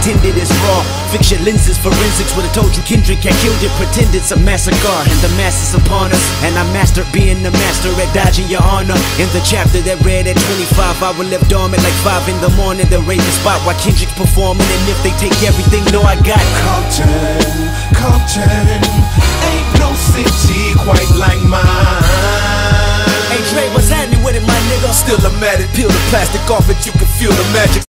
intended is raw. Fix your lenses, forensics would've told you Kendrick had killed it. Pretend it's a massacre, and the mass is upon us. And I mastered being the master at dodging your honor. In the chapter that read at 25, I was left dormant like 5 in the morning. They raid the spot while Kendrick's performing, and if they take everything, know I got Compton, ain't no city quite like mine. Hey Dre, what's happening with it, my nigga? Still a matic, peel the plastic off it, you can feel the magic.